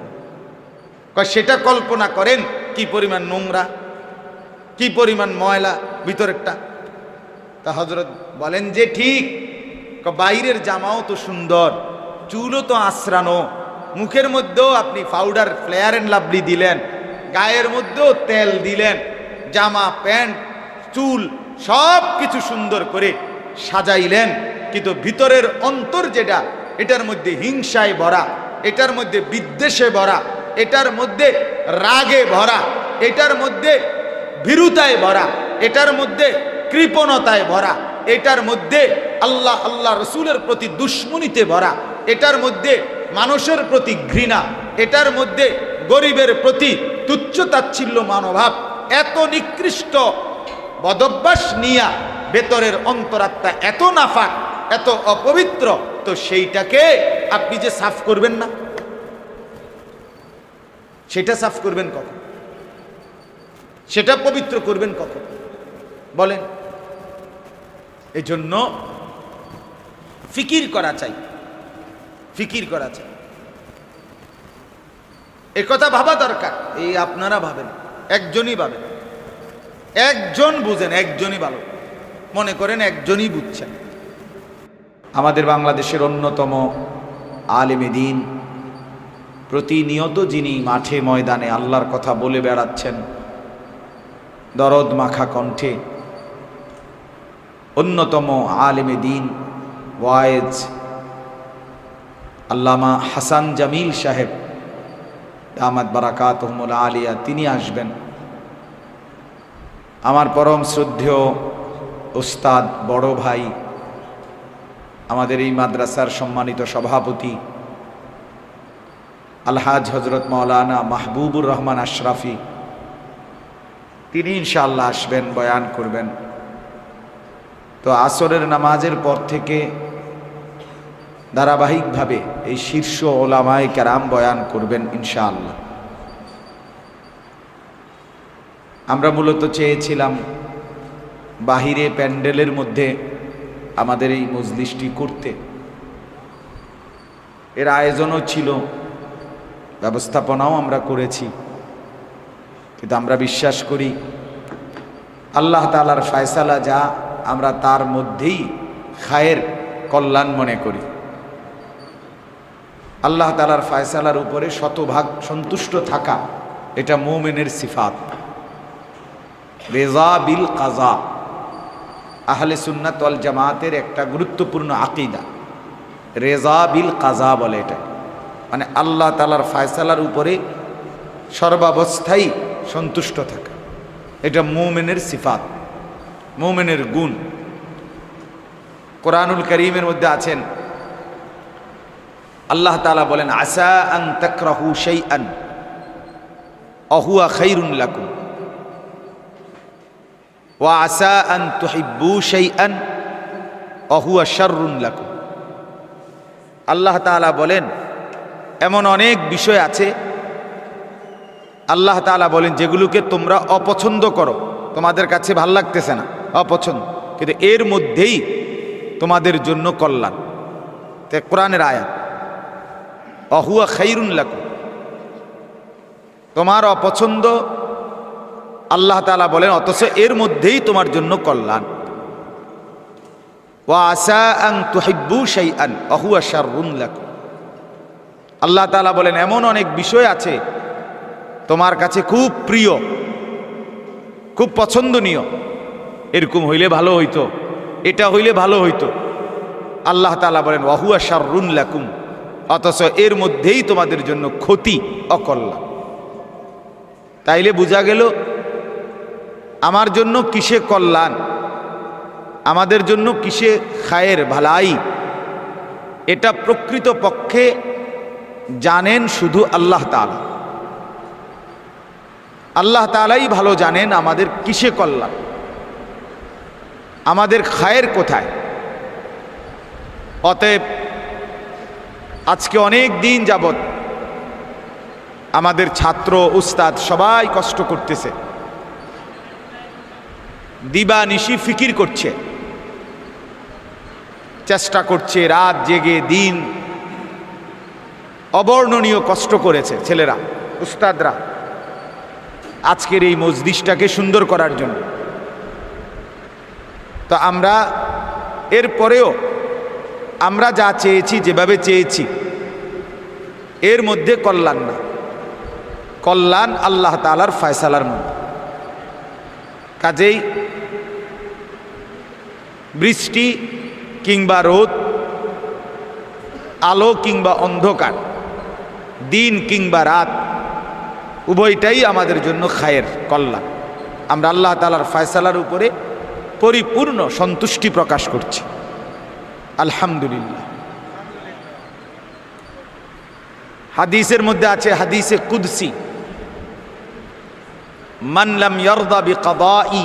সেটা কল্পনা করেন কি পরিমাণ নোংরা, কি পরিমাণ ময়লা ভিতরেরটা। তা হযরত বলেন যে ঠিক, বাইরের জামাও তো সুন্দর, চুলও তো আশ্রানো, মুখের মধ্যেও আপনি পাউডার ফেয়ার অ্যান্ড লাভলি দিলেন, গায়ের মধ্যেও তেল দিলেন, জামা প্যান্ট চুল সব কিছু সুন্দর করে সাজাইলেন, কিন্তু ভিতরের অন্তর যেটা, এটার মধ্যে হিংসায় ভরা, এটার মধ্যে বিদ্বেষে ভরা, এটার মধ্যে রাগে ভরা, এটার মধ্যে ভীরুতায় ভরা, এটার মধ্যে কৃপণতায় ভরা, এটার মধ্যে আল্লাহ আল্লাহ রসুলের প্রতি দুশ্মনীতে ভরা, এটার মধ্যে মানুষের প্রতি ঘৃণা, এটার মধ্যে গরিবের প্রতি তুচ্ছ-তাচ্ছিল্য মনোভাব, এত নিকৃষ্ট বদভ্যাস নিয়া ভেতরের অন্তরাত্মা এত নাফাক, এত অপবিত্র, তো সেইটাকে আপনি যে সাফ করবেন না, সেটা সাফ করবেন কখন? সেটা পবিত্র করবেন কখন বলেন? এজন্য ফিকির করা চাই, ফিকির করা চাই, একথা ভাবা দরকার। এই আপনারা ভাবেন, একজনই ভাবেন, একজন বুঝেন, একজনই ভালো মনে করেন, একজনই বুঝছেন। আমাদের বাংলাদেশের অন্যতম আলেমে দ্বীন, প্রতিনিয়ত যিনি মাঠে ময়দানে আল্লাহর কথা বলে বেড়াচ্ছেন দরদ মাখা কণ্ঠে, অন্যতম আলেমে দ্বীন ওয়াইজ আল্লামা হাসান জামিল সাহেব দামাত বারাকাতুহুল আলিয়া, তিনি আসবেন। আমার পরম শ্রদ্ধেয় উস্তাদ, বড় ভাই, আমাদের এই মাদ্রাসার সম্মানিত সভাপতি আলহাজ হজরত মাওলানা মাহবুবুর রহমান আশরাফি, তিনি ইনশাআল্লাহ আসবেন, বয়ান করবেন। তো আসরের নামাজের পর থেকে ধারাবাহিকভাবে এই শীর্ষ ওলামায়ে কেরাম বয়ান করবেন ইনশাআল্লাহ। আমরা মূলত চেয়েছিলাম বাহিরে প্যান্ডেলের মধ্যে আমাদের এই মজলিসটি করতে, এর আয়োজনও ছিল, ব্যবস্থাপনাও আমরা করেছি, কিন্তু আমরা বিশ্বাস করি আল্লাহ তাআলার ফয়সালা যা, আমরা তার মধ্যেই খায়ের কল্যাণ মনে করি। আল্লাহ তাআলার ফয়সালার উপরে শতভাগ সন্তুষ্ট থাকা, এটা মুমিনের সিফাত। রেজা বিল কাজা আহলে সুন্নাত ওয়াল জামাতের একটা গুরুত্বপূর্ণ আকীদা, রেজা বিল কাজা বলে এটা, মানে আল্লাহ তাআলার ফয়সালার উপরে সর্বাবস্থায় সন্তুষ্ট থাকা, এটা মুমিনের সিফাত, মুমিনের গুণ। কোরআনুল কারীমের মধ্যে আছেন, আল্লাহ তাআলা বলেন আসা আন তাকরাহু শাইআন ওয়া হুয়া খায়রুন লাকুম ওয়া আসা আন তুহিব্বু শাইআন ওয়া হুয়া শাররুন লাকুম। আল্লাহ তাআলা বলেন এমন অনেক বিষয় আছে, আল্লাহ তাআলা বলেন যেগুলোকে তোমরা অপছন্দ করো, তোমাদের কাছে ভাল লাগতেছে না, অপছন্দ, কিন্তু এর মধ্যেই তোমাদের জন্য কল্যাণ। তে কোরআনের আয়াত, ওয়া হুয়া খায়রুন লাকুম, তোমার অপছন্দ আল্লাহ তাআলা বলেন, অথচ এর মধ্যেই তোমার জন্য কল্যাণ। ওয়া আসা আন তুহিব্বু শাইআন ওয়া হুয়া শাররুন লাকুম। আল্লাহ তাআলা বলেন এমন অনেক বিষয় আছে তোমার কাছে খুব প্রিয়, খুব পছন্দনীয়, এরকম হইলে ভালো হইতো, এটা হইলে ভালো হইতো। আল্লাহ তাআলা বলেন ওয়া হুয়া শাররুন লাকুম, অথচ এর মধ্যেই তোমাদের জন্য ক্ষতি, অকল্যাণ। তাইলে বোঝা গেল আমার জন্য কিসে কল্যাণ, আমাদের জন্য কিসে খায়ের ভালাই, এটা প্রকৃত পক্ষে জানেন শুধু আল্লাহ তাআলা। আল্লাহ তাআলাই ভালো জানেন আমাদের কিসে কল্যাণ, আমাদের খায়ের কোথায়। অতএব আজকে অনেক দিন যাবত আমাদের ছাত্র, উস্তাদ সবাই কষ্ট করতেছে, দিবানিশি ফিকির করছে, চেষ্টা করছে, রাত জেগে দিন অবর্ণনীয় কষ্ট করেছে ছেলেরা, উস্তাদরা, আজকের এই মজলিসটাকে সুন্দর করার জন্য। তো আমরা এরপরেও আমরা যা চেয়েছি, যেভাবে চেয়েছি, এর মধ্যে কল্যাণ না, কল্যাণ আল্লাহ তাআলার ফয়সালার মধ্যে। কাজেই বৃষ্টি কিংবা রোদ, আলো কিংবা অন্ধকার, দিন কিংবা রাত, উভয়টাই আমাদের জন্য খায়ের, কল্যাণ। আমরা আল্লাহ তাআলার ফয়সালার উপরে পরিপূর্ণ সন্তুষ্টি প্রকাশ করছি, আলহামদুলিল্লাহ। হাদিসের মধ্যে আছে, হাদিসে কুদসি, মান লাম ইয়ারদা বিকাদাই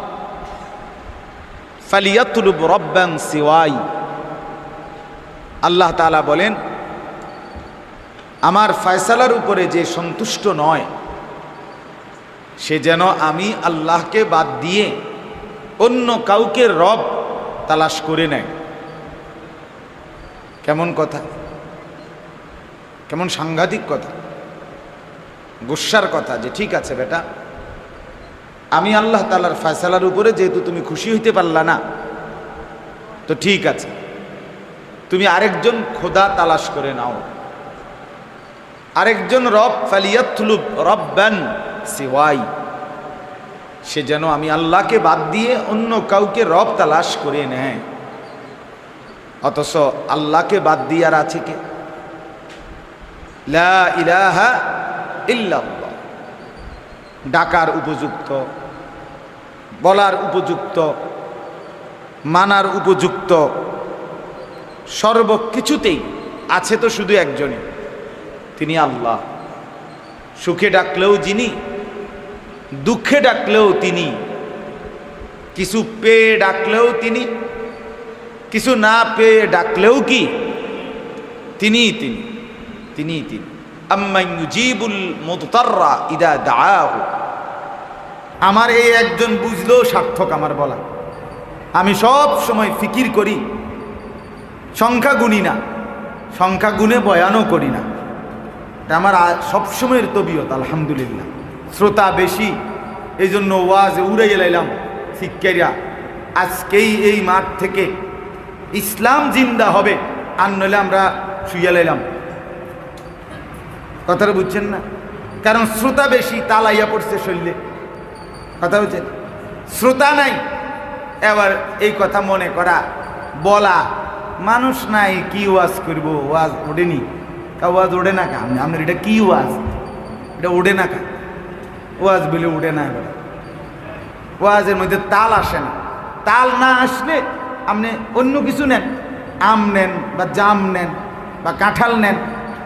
ফালিয়াতলুব রাব্বান সিওয়াই। আল্লাহ তাআলা বলেন আমার ফয়সালার উপরে যে সন্তুষ্ট নয়, সে যেন আমি আল্লাহকে বাদ দিয়ে অন্য কাউকে রব তালাশ করে নেয়। কেমন কথা, কেমন সাংঘাতিক কথা, গুসার কথা। যে ঠিক আছে বেটা, আমি আল্লাহ তাআলার ফয়সালার উপরে যেহেতু তুমি খুশি হইতে পারলা না, তো ঠিক আছে, তুমি আরেকজন খোদা তালাশ করে নাও, আরেকজন রব। ফালিয়াতলুব রব্বান সিওয়াই, সে যেন আমি আল্লাহকে বাদ দিয়ে অন্য কাউকে রব তালাশ করে নেয়। অথচ আল্লাহকে বাদ দিয়ে আর আছে কে? লা ইলাহা ইল্লাল্লাহ, ডাকার উপযুক্ত, বলার উপযুক্ত, মানার উপযুক্ত, সর্বকিছুতেই আছে তো শুধু একজনই, তিনি আল্লাহ। সুখে ডাকলেও যিনি, দুঃখে ডাকলেও তিনি, কিছু পেয়ে ডাকলেও তিনি, কিছু না পেয়ে ডাকলেও কি তিনিই তিনি, তিনিই তিনি। আম্মান ইউজিবুল মুদতাররা ইদা দাআহু, আমার এই একজন বুঝলেও সার্থক আমার বলা। আমি সব সময় ফিকির করি, সংখ্যা গুনি না, সংখ্যা গুনে বয়ানও করি না, এটা আমার সবসময়ের তবিয়ত। আলহামদুলিল্লাহ, শ্রোতা বেশি, এই জন্য ওয়াজে উড়ে এলাইলাম শিক্ষাইয়া। আজকেই এই মাঠ থেকে ইসলাম জিন্দা হবে, আর নইলে আমরা শুইয়া লাইলাম। কথাটা বুঝছেন না? কারণ শ্রোতা বেশি, তালাইয়া পড়ছে শরীরে। কথা বুঝছেন? শ্রোতা নাই, এবার এই কথা মনে করা, বলা, মানুষ নাই, কি ওয়াজ করবো, ওয়াজ ওঠেনি, ওয়াজ ওঠে না কা, আপনার এটা কি ওয়াজ, এটা ওঠে না কা, ওয়াজ বলে উঠে না। এবার ওয়াজের মধ্যে তাল আসে না, তাল না আসলে আপনি অন্য কিছু নেন, আম নেন বা জাম নেন বা কাঁঠাল নেন,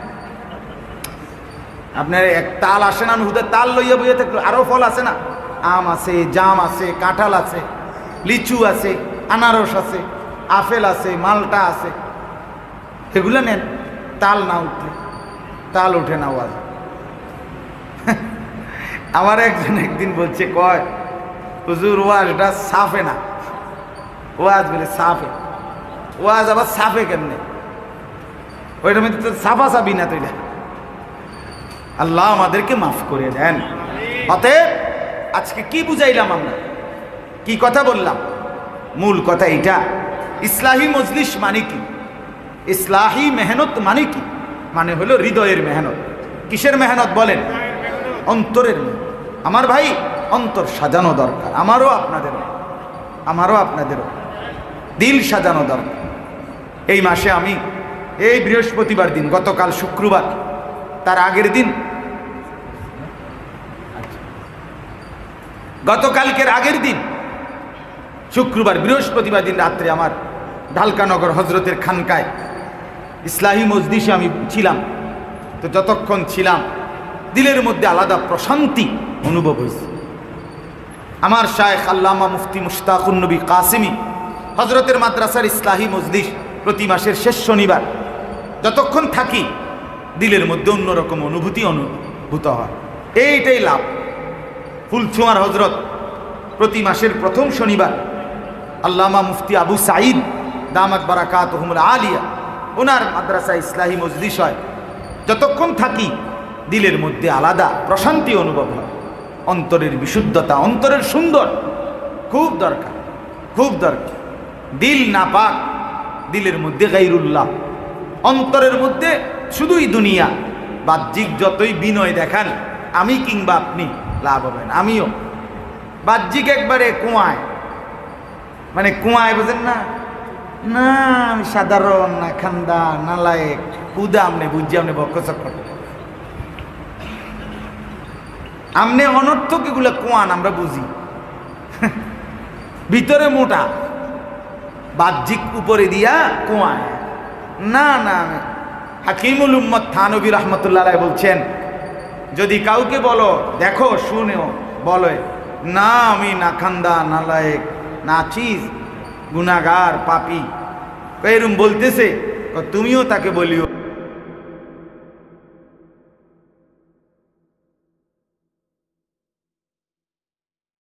আপনার এক তাল আসে না, হুদে তাল লইয়া বইয়া থাকলো। আরও ফল আছে না, আম আছে, জাম আছে, কাঁঠাল আছে, লিচু আছে, আনারস আছে, আপেল আছে, মালটা আছে, এগুলো নেন। তাল না উঠলে, তাল ওঠে না ওয়াজ। আমার একজন একদিন বলছে, কয় হুজুর ওয়াজটা সাফে না। ওয়াজ বলে সাফে, ওয়াজ আবার সাফে কেমনে? ওইটার মধ্যে তো সাফা সাবি না। তো এটা আল্লাহ আমাদেরকে মাফ করে দেন। অতএব আজকে কি বুঝাইলাম আমরা, কি কথা বললাম? মূল কথা এটা, ইসলাহি মজলিস মানে কি, ইসলাহি মেহনত মানে কি? মানে হলো হৃদয়ের মেহনত। কিসের মেহনত বলেন? অন্তরের মেহনত। আমার ভাই, অন্তর সাজানো দরকার, আমারও আপনাদেরও, আমারও আপনাদেরও দিল সাজানো দরকার। এই মাসে আমি এই বৃহস্পতিবার দিন, গতকাল শুক্রবার, তার আগের দিন, গতকালকের আগের দিন শুক্রবার, বৃহস্পতিবার দিন রাত্রে আমার ঢালকানগর হজরতের খানকায় ইসলাহি মজলিসে আমি ছিলাম। তো যতক্ষণ ছিলাম দিলের মধ্যে আলাদা প্রশান্তি অনুভব হয়েছে। আমার শায়েখ আল্লামা মুফতি মুশতাকুন নবী কাসেমি হজরতের মাদ্রাসার ইসলাহি মজলিস প্রতি মাসের শেষ শনিবার যতক্ষণ থাকি, দিলের মধ্যে অন্যরকম অনুভূতি অনুভূত হয়। এইটাই লাভ। ফুলছুয়ার হজরত প্রতি মাসের প্রথম শনিবার আল্লামা মুফতি আবু সাঈদ দামাত বারাকাতুহুমুল আলিয়া, ওনার মাদ্রাসা ইসলাহি মজলিস হয়। যতক্ষণ থাকি দিলের মধ্যে আলাদা প্রশান্তি অনুভব হয়, অন্তরের বিশুদ্ধতা, অন্তরের সুন্দর, খুব দরকার, খুব দরকার। দিল না পাক, দিলের মধ্যে গায়রুল্লাহ, অন্তরের মধ্যে শুধুই দুনিয়া। বাহ্যিক যতই বিনয় দেখান, আমি কিংবা আপনি, লাভ হবে না। আমিও বাহ্যিক একবারে কুয়ায়, মানে কুয়ায়, বুঝেন না? না আমি সাধারণ, না খান্দা, নালায়েক, কুদা, আমনে বুঝছি, আমনে বক্ষচক্র, আমনে অনর্থক, এগুলো কুয়ান আমরা বুঝি। ভিতরে মোটা, বাহ্যিক উপরে দিয়া কুয়ায়। না না, হাকিমুল উম্মত থানবী রহমতুল্লাহ বলছেন, যদি কাউকে বলো, দেখো শুনেও, বলে না আমি না খান্দা, নালায়েক, নাচিস, গুনাহগার, পাপী, এরম বলতেছে, তুমিও তাকে বলিও